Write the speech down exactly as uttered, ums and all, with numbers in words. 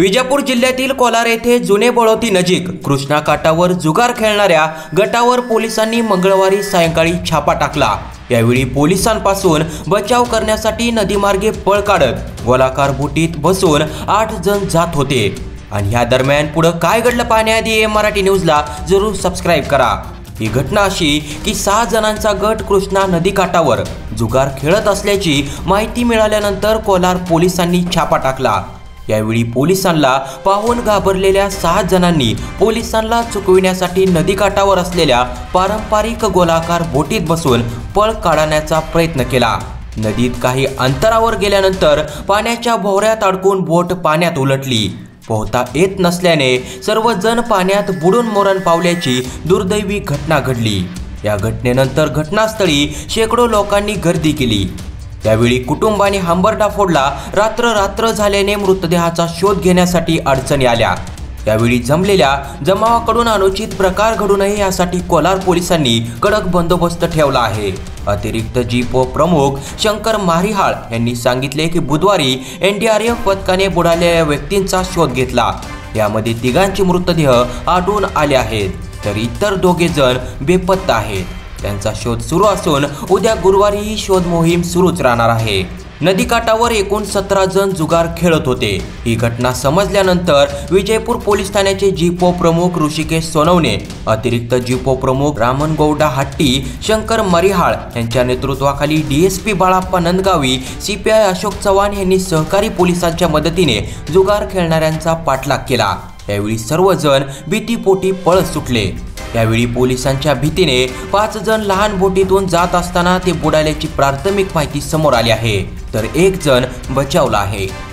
विजापूर जिल्ह्यातील कोलार येथे जुने बळोती नजीक कृष्णा काठावर जुगार खेळणाऱ्या गटावर पोलिसांनी मंगळवारी सायंकाळी छापा टाकला। यावेळी पोलिसांपासून बचाव करण्यासाठी नदीमार्गे पळ काढत गोलाकार बोटीत बसून आठ जण जात होते। आणि या दरम्यान पुढे काय घडलं पाहण्याआधी एम मराठी न्यूजला जरूर सबस्क्राइब करा। ही घटना अशी की सहा जणांचा गट कृष्णा नदी काठावर जुगार खेळत असल्याची माहिती मिळाल्यानंतर कोलार पोलिसांनी छापा टाकला। यावेळी पोलिसांना पाहून घाबरलेल्या सहा जणांनी पोलिसांना चुकविण्यासाठी नदीकाठावर असलेल्या पारंपरिक गोलाकार बोटीत बसून पळ काढण्याचा प्रयत्न केला। नदीत काही अंतरावर गेल्यानंतर पाण्याच्या भोवऱ्यात अडकून बोट पाण्यात उलटली। पोहता येत नसल्याने सर्वजण पाण्यात बुडून मरण पावल्याची दुर्दैवी घटना घडली। या घटनेनंतर घटनास्थळी शेकडो लोकांनी गर्दी केली। यावेळी कुटुंबाने हंबरडा फोडला। रात्र रात्र झाल्याने मृतदेहाचा शोध घेण्यासाठी अडचणी आल्या। यावेळी जमलेल्या जमावाकडून अनुचित प्रकार घडू नये यासाठी कोलार पोलिसांनी कडक बंदोबस्त ठेवला आहे। अतिरिक्त जीप प्रमुख शंकर मारिहाळ यांनी सांगितले की बुधवारी एन डी आर एफ पथकाने बुडालेल्या व्यक्तींचा शोध घेतला। यामध्ये तिघांचे मृतदेह आढळून आले आहेत, तर इतर दोघे जण बेपत्ता आहेत। त्यांचा शोध सुरू असून उद्या गुरुवारी ही शोध मोहीम सुरूच राहणार आहे। नदीकाठावर एकूण सतरा जण जुगार खेळत होते। ही घटना समजल्यानंतर विजयपूर पोलीस ठाण्याचे जीपो प्रमुख ऋषिकेश सोनवणे, अतिरिक्त जीपो प्रमुख रामनगौडा हट्टी, शंकर मरिहाळ यांच्या नेतृत्वाखाली D S P Balappa Nandgavi, C P I Ashok Chavan यांनी सहकारी पोलिसांच्या मदतीने जुगार खेळणाऱ्यांचा पाठलाग केला। यावेळी सर्वजण भीतीपोटी पळत सुटले। यावेळी पोलिसांच्या भीतीने पाच जण लहान बोटीतून जात असताना ते बुडाल्याची प्राथमिक माहिती समोर आली आहे, तर एक जण बचावला आहे।